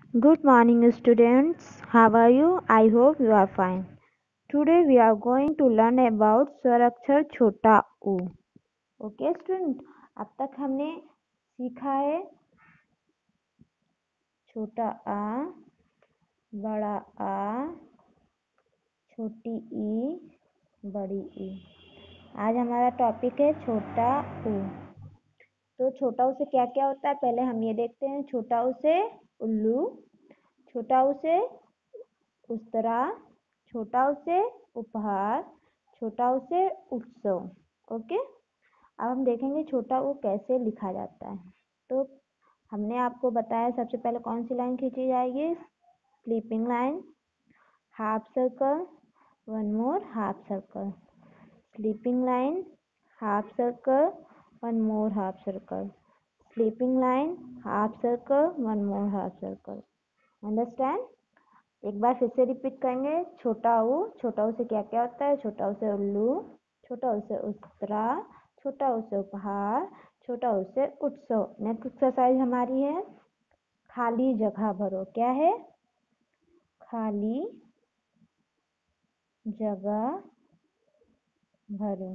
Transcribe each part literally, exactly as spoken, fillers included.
Good morning, students. How are you? I hope you are fine. Today we are going to learn about स्वराक्षर छोटा ऊ. Okay, student. अब तक हमने सीखा है छोटा आ, बड़ा आ, छोटी ई, बड़ी ई. आज हमारा टॉपिक है छोटा ऊ. तो छोटा ऊ से क्या क्या होता है पहले हम ये देखते हैं. छोटा ऊ से उल्लू, छोटा ऊ से उस्तरा, छोटा ऊ से उपहार, छोटा ऊ से उत्सव. ओके, अब हम देखेंगे छोटा ऊ कैसे लिखा जाता है. तो हमने आपको बताया सबसे पहले कौन सी लाइन खींची जाएगी. Sleeping line, half circle, one more half circle. Sleeping line, half circle, one more half circle. Sleeping line, half circle, one more half circle. Understand. एक बार फिर से रिपीट करेंगे. छोटा ऊ, छोटा ऊ से क्या क्या होता है. छोटा ऊ से उल्लू, छोटा ऊ से उस्तरा, छोटा ऊ से उपहार, छोटा ऊ से उत्सव. नेक्स्ट एक्सरसाइज हमारी है खाली जगह भरो. क्या है. खाली जगह भरो.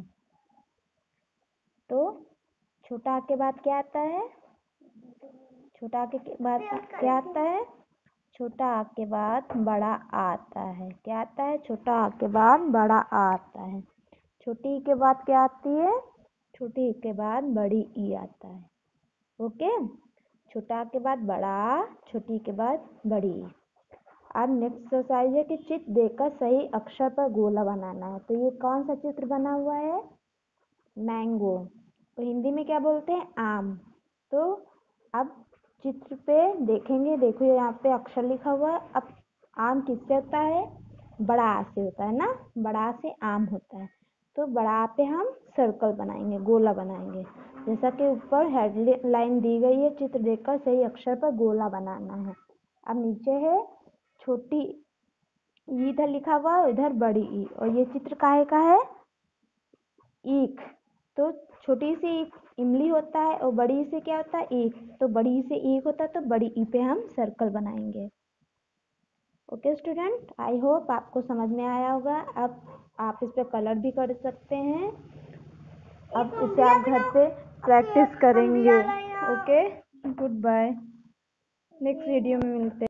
तो छोटा के बाद क्या आता है. छोटा के बाद क्या आता है. छोटा आ के बाद बड़ा आता है. क्या आता है. छोटा आ के बाद बड़ा आ आता है. छोटी के बाद क्या आती है. छोटी के बाद बड़ी ई आता है. ओके. छोटा के बाद बड़ा, छोटी के बाद बड़ी ई. अब नेक्स्ट एक्सरसाइज है कि चित्र देकर सही अक्षर पर गोला बनाना है. तो ये कौन सा चित्र बना हुआ है. मैंगो. तो हिंदी में क्या बोलते हैं. आम. तो अब चित्र पे देखेंगे. देखो यहाँ पे अक्षर लिखा हुआ है. अब आम किससे होता है. बड़ा आ से होता है ना. बड़ा आ से आम होता है. तो बड़ा आ पे हम सर्कल बनाएंगे, गोला बनाएंगे. जैसा कि ऊपर हेडलाइन दी गई है. चित्र देखकर सही अक्षर पर गोला बनाना है. अब नीचे है छोटी ई इधर लिखा हुआ है, इधर बड़ी ई. और ये चित्र काहे का है. ईख. तो छोटी सी ईख इमली होता है और बड़ी से क्या होता है. ईख. तो बड़ी से ईख होता है तो बड़ी ई पे हम सर्कल बनाएंगे. ओके स्टूडेंट, आई होप आपको समझ में आया होगा. अब आप इस पे कलर भी कर सकते हैं. अब इसे आप घर पे प्रैक्टिस करेंगे. Okay, goodbye. Next video में मिलते हैं.